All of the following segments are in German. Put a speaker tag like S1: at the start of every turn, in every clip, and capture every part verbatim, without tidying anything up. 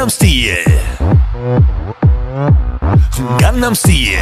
S1: Gangnam Style. Gangnam Style.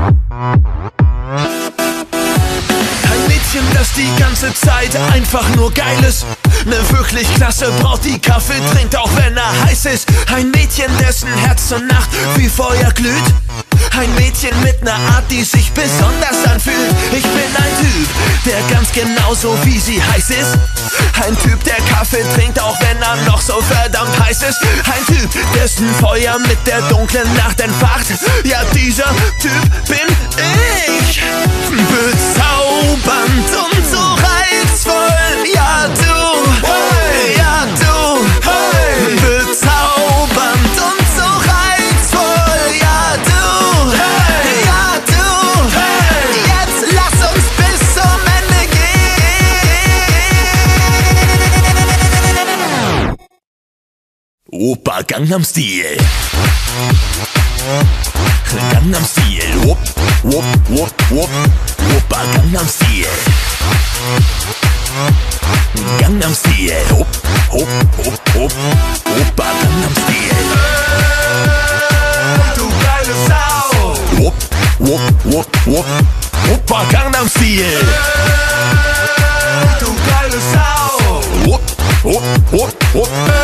S1: Ein Mädchen, das die ganze Zeit einfach nur geil ist. Ne wirklich klasse Braut, die Kaffee trinkt, auch wenn er heiß ist. Ein Mädchen, dessen Herz zur Nacht wie Feuer glüht. Ein Mädchen mit ner Art, die sich besonders anfühlt. Ich bin ein Typ, der ganz genauso wie sie heiß ist. Ein Typ, der Kaffee trinkt, auch wenn er noch so verdammt heiß ist. Ein Typ, dessen Feuer mit der dunklen Nacht entfacht. Ja, dieser Typ bin ich. Bezaubernd und so reizvoll. Ja, du, hey, ja, du, hey. Bezaubernd und so reizvoll. Ja, du, hey, ja, du, hey. Jetzt lass uns bis zum Ende gehen. Opa Gangnam Style. Gangnam Style. Whoop, whoop, whoop, whoop. Opa Gangnam Style. Gangnam Style. Hopp, hopp, hopp, hopp. Opa Gangnam Style. Du geile Sau. Hopp, hopp, hopp, hopp. Opa Gangnam Style. Du geile Sau. Hopp, hopp, hopp, hopp.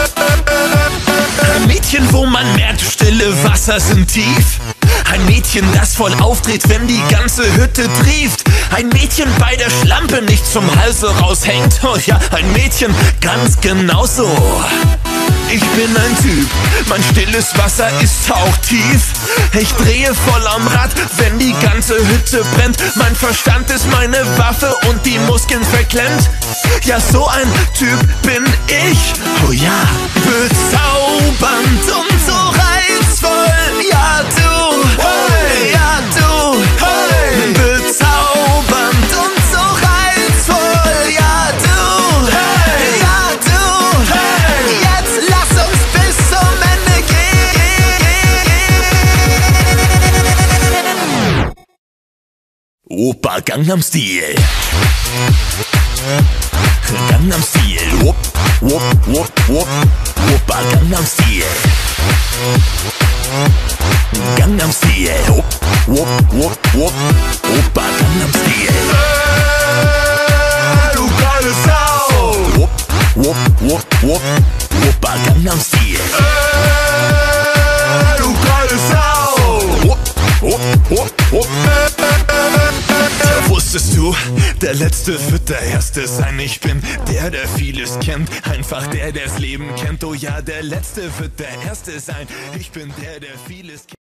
S1: Ein Mädchen, wo man merkt, stille Wasser sind tief. Ein Mädchen, das voll aufdreht, wenn die ganze Hütte trieft. Ein Mädchen bei der Schlampe nicht zum Halse raushängt. Oh ja, ein Mädchen ganz genauso. Ich bin ein Typ, mein stilles Wasser ist auch tief. Ich drehe voll am Rad, wenn die ganze Hütte brennt. Mein Verstand ist meine Waffe und die Muskeln verklemmt. Ja, so ein Typ bin ich. Oh ja, bezaubernd und so reizvoll. Ja, du, hey, ja, du, hey. Bezaubernd und so reizvoll. Ja, du, hey, ja, du, hey. Jetzt lass uns bis zum Ende gehen. Opa Gangnam Style. Gangnam Style. Whoop, whoop, whoop, whoop. Opa Gangnam Style. Gangnam Style. Whoop, whoop, whoop, whoop. Opa Gangnam Style. Du geile Sau. Whoop, whoop, whoop, whoop. Opa Gangnam Style. Du geile Sau. Whoop, whoop, whoop, whoop. Wusstest du, der Letzte wird der Erste sein. Ich bin der, der vieles kennt. Einfach der, der das Leben kennt. Oh ja, der Letzte wird der Erste sein. Ich bin der, der vieles kennt.